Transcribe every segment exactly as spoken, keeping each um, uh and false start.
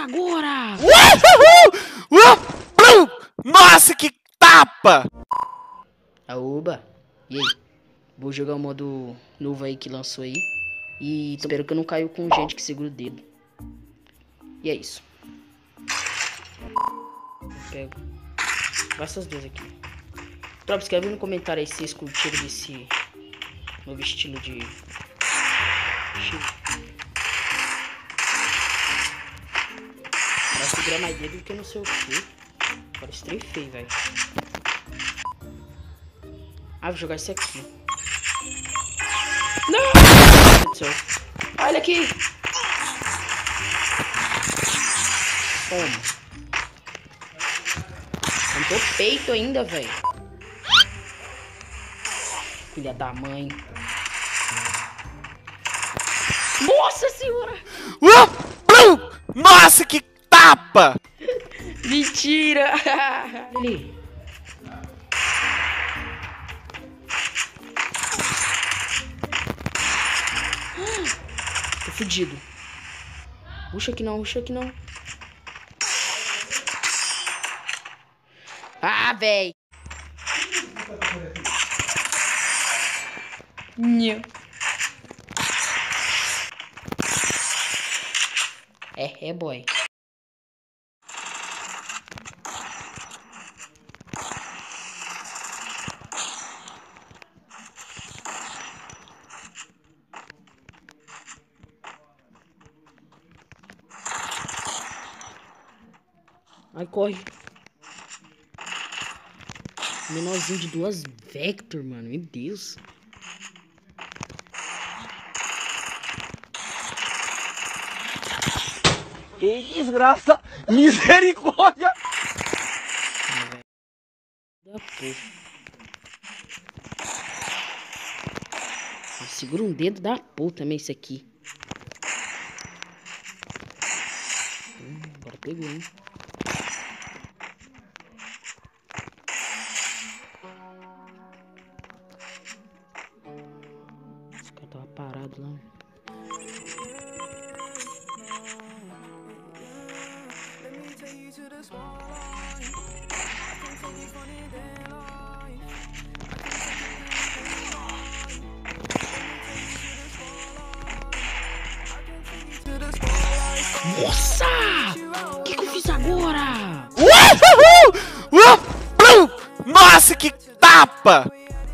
agora! Nossa, que tapa! Aoba! E aí? Vou jogar o modo novo aí que lançou aí. E espero que eu não caia com gente que segura o dedo. E é isso. Eu pego. Vai essas duas aqui. Tropa, escreve no comentário aí se vocês curtiram desse novo estilo de... Vai segurar mais dedo do que não sei o que. Parece trem feio, velho. Ah, vou jogar esse aqui. Não! Meu Deus do céu. Olha aqui! Toma. Cantou peito ainda, velho. Filha da mãe. Nossa senhora! Nossa, que tapa! Mentira! Ali. Tô fudido. Ruxa aqui não, ruxa aqui não. Ah, véi. Nhã. É, é boy. Ai, corre. Menorzinho de duas Vector, mano. Meu Deus. Que desgraça! Misericórdia! Da porra. Segura um dedo da porra também esse aqui. Hum, agora pegou, hein? Esse cara tava parado lá. Nossa! O que, que eu fiz agora? Nossa, que tapa!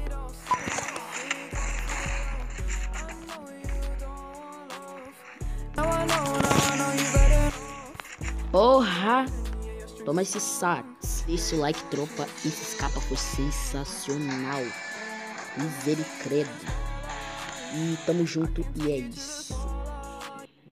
Porra! Toma esse sax. Esse like, tropa. Esse capa foi sensacional. Misericórdia. E tamo junto e é isso.